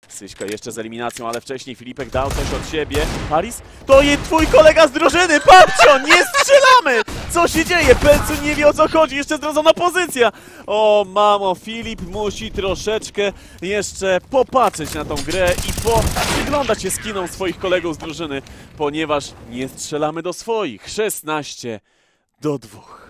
Syśka jeszcze z eliminacją, ale wcześniej Filipek dał coś od siebie. Paris? To jest twój kolega z drużyny! Babcio, nie strzelamy! Co się dzieje? Pelcu nie wie, o co chodzi, jeszcze zdradzona pozycja! O mamo, Filip musi troszeczkę jeszcze popatrzeć na tą grę i przyglądać się skinom swoich kolegów z drużyny, ponieważ nie strzelamy do swoich. 16-2.